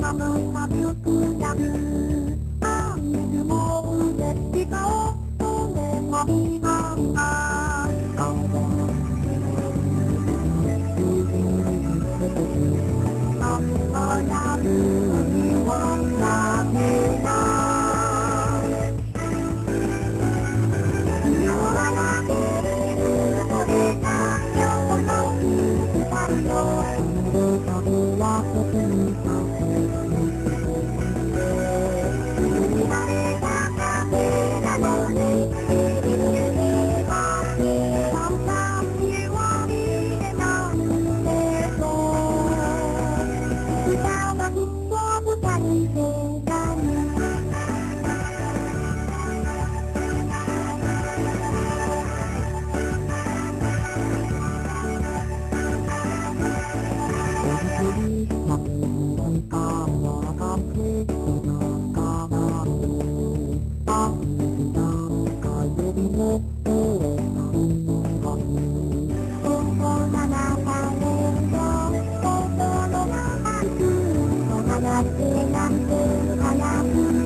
まま旅くなるあ水も嬉しさをそれまみがあやるにはなめない弱らけるそれが今日の日だよそれは別にさ見られただけなのに君には簡単には見えないけど歌がずっと二人でだなんて早く